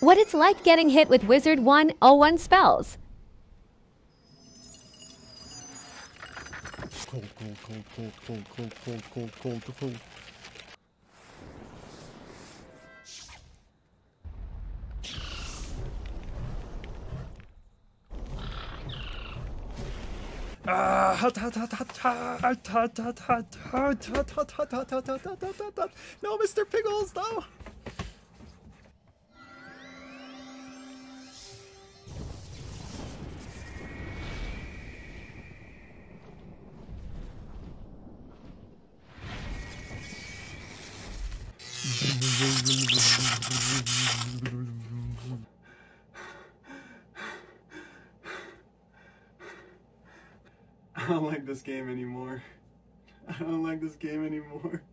what it's like getting hit with wizard101 spells. Cold, cold, cold, cold, cold, cold, cold, cold, cold, cold. Hot, hot, hot, hot, hot, hot, hot, hot, hot, hot, hot, hot, hot, hot, hot, hot. No, Mr. Pickles, no. I don't like this game anymore. I don't like this game anymore.